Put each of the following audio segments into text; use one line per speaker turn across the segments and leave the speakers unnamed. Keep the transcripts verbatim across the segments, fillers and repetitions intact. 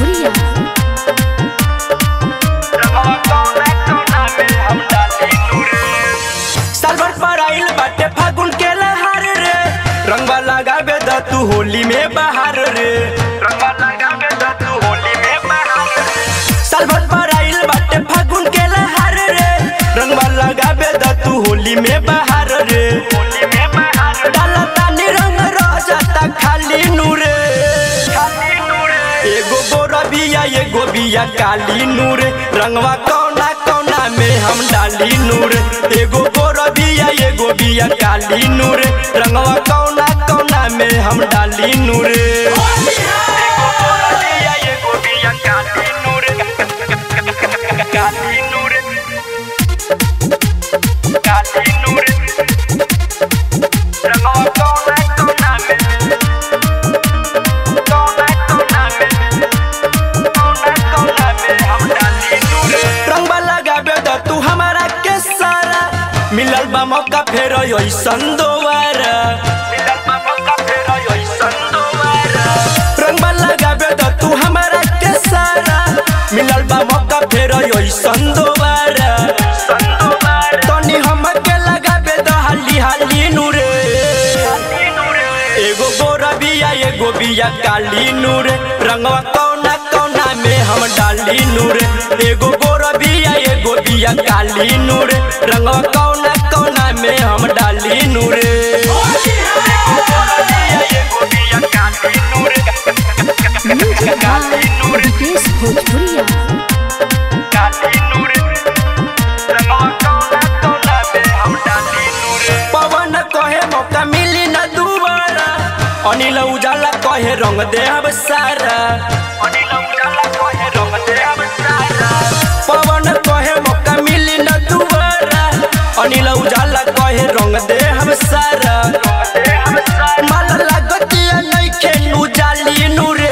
भोजपुरिया।
सालभर पर आइल बाटे फागुन के लहार रे, रंगवा लगावे द तू होली में बहार रे, रंगवा लगावे द तू होली में बहार रे। सालभर पर आइल बाटे फागुन के लहार रे, रंगवा लगावे द तू होली में बहार रे, होली में बहार। डाला तानी रंग रह जाता खाली नूरे, खाली नूरे। एगो गोरा बिया एगो बिया काली नूरे, रंगवा कौना कौना में हम डाली नूरे। एगो गोरा बिया एगो बिया काली नूरे, रंगवा कौना कौना में हम डाली नूरे। एगो गोरा बिया एगो बिया काली नूरे, काली नूरे, काली नूरे, रंगवा कौना कौना में, कौना कौना में, कौना कौना में हम डाली नूरे। रंगवा लगाबे द तू हमारा के सारा, मिलल बा मौका फेर ऐसन दोबारा, मिलल बा मौका फेर ऐसन दोबारा। रंगवा लगाबे द तू हमारा के सारा, मिलल बा मौका फेर ऐसन दोबारा, ऐसन दोबारा। तनी हमके लगाबे द हाली हाली नूरे, हाली नूरे। एगो गोरा बिया एगो बिया काली नूरे, रंगवा कौना कौना में हम डाली नूरे। एगो गोरा बिया एगो बिया काली नूरे, रंगवा कौना कौना में हम डाली नूरे। एगो गोरा बिया एगो बिया काली नूरे, काली नूरे,
विकेश भोजपुरिया।
काली नूरे, रंगवा कौना कौना में हम डाली नूरे। पवन कहे मौका मिली न दुबारा, अनिल उजाला कहे रंग दे अब सारा, अनिल उजाला कहे रंग दे अब सारा। पवन कहे मौका मिली न दुबारा, अनिल उजाला कहे रंग दे हम सारा, रंग दे हम सारा। माला लागतिया नइखे नु जाली नूरे,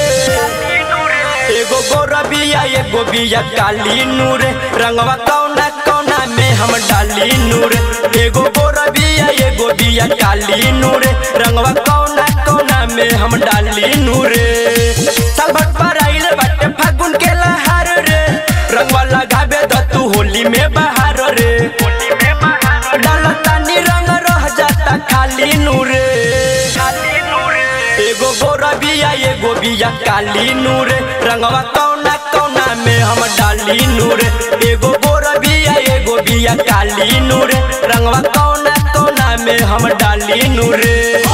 एगो गोरा बिया एगो बिया काली नूरे, रंगवा कौना कौना में हम डाली नूरे। एगो गोरा बिया एगो बिया काली नूरे, रंगवा कौना कौना में हम डाली नूरे। सालभर पर आइल बाटे फागुन के लहार रे, रंगवा लगाबे द तू होली में बहार रे, होली में बहार। डाला तानी रंग रह जाता खाली नूरे, खाली नूरे। एगो गोरा बिया एगो बिया काली नूरे, रंगवा कौना कौना में हम डाली नूरे। एगो गोरा बिया एगो बिया काली नूरे, रंगवा कौना कौना में हम डाली नूरे।